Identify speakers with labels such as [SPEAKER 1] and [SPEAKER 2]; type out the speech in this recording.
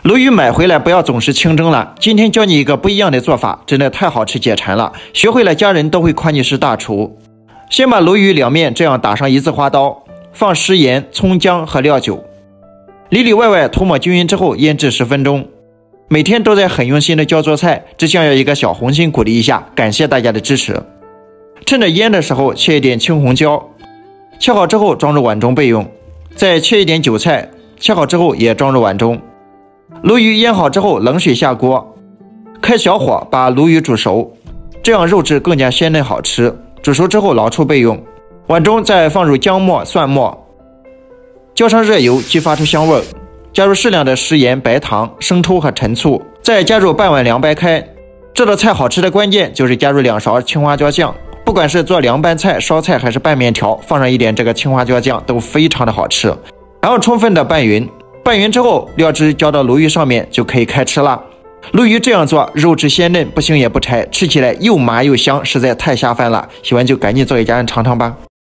[SPEAKER 1] 鲈鱼买回来不要总是清蒸了，今天教你一个不一样的做法，真的太好吃解馋了，学会了家人都会夸你是大厨。先把鲈鱼两面这样打上一字花刀，放食盐、葱姜和料酒，里里外外涂抹均匀之后腌制10分钟。每天都在很用心的教做菜，只想要一个小红心鼓励一下，感谢大家的支持。趁着腌的时候切一点青红椒，切好之后装入碗中备用。再切一点韭菜，切好之后也装入碗中。鲈鱼腌好之后冷水下锅，开小火把鲈鱼煮熟，这样肉质更加鲜嫩好吃。煮熟之后捞出备用。碗中再放入姜末、蒜末，浇上热油激发出香味，加入适量的食盐、白糖、生抽和陈醋，再加入半碗凉白开。这道菜好吃的关键就是加入2勺青花椒酱，不管是做凉拌菜、烧菜还是拌面条，放上一点这个青花椒酱都非常的好吃。然后充分的拌匀，拌匀之后料汁浇到鲈鱼上面就可以开吃了。鲈鱼这样做肉质鲜嫩，不腥也不柴，吃起来又麻又香，实在太下饭了。喜欢就赶紧做给家人尝尝吧。